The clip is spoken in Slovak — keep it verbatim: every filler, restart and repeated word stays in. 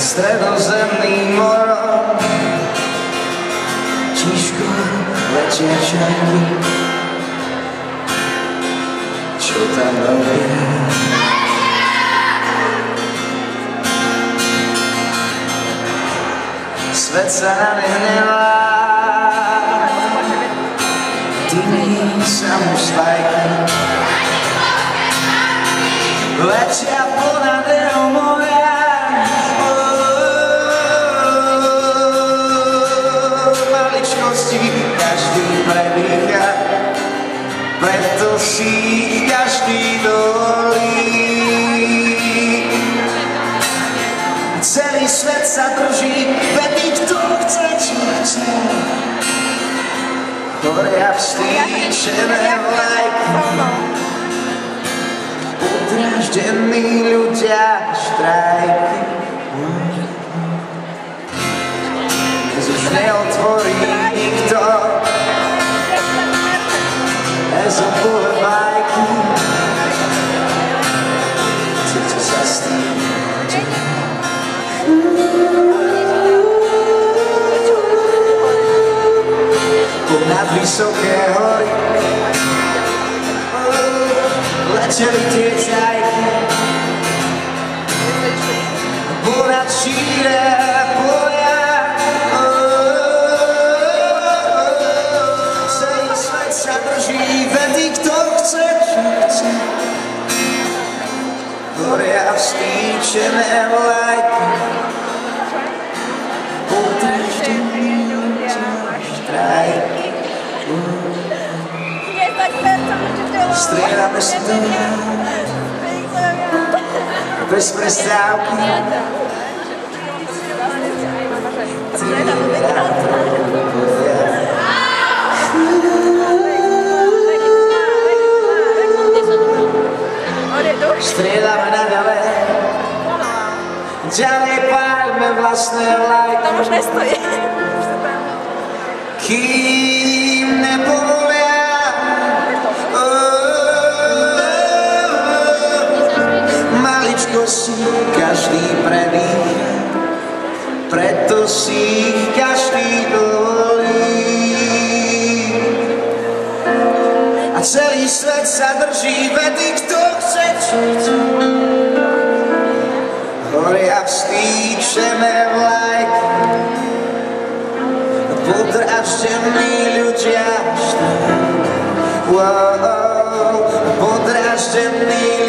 stredozemným morom tížko letia čajky, čo tam robia. Svet sa na ne hnevá, dymí sa mu spajky, letia ponad jeho moria. Maličkosti každý prebíha, preto si každý dovolí. Celý svet sa drží, vedí, kto chce, čo chce. Horia vstýčené vlajky, udráždení ľudia štrajky. Keď už neotvorí nikto ezopové bajky, chcete sa s tým nad vysoké hory leteli tie čajky, ponad šíre polia. Celý svet sa drží, vedí, kto chce, čo chce. Horia vstýčené vlajky, udráždení ľudia štrajky. Strieľame si to bez prestávky. Strieľame naďalej, ďalej pálime vlastné vlajky. Tam už nestojí. Kým nepovolia maličkosti každý prebíha, preto si ich každý dovolí. A celý svet sa drží, vedí, kto chce, čo chce. Horia vstýčené vlajky, podráždení ľudia štrajky. Wow, podráždení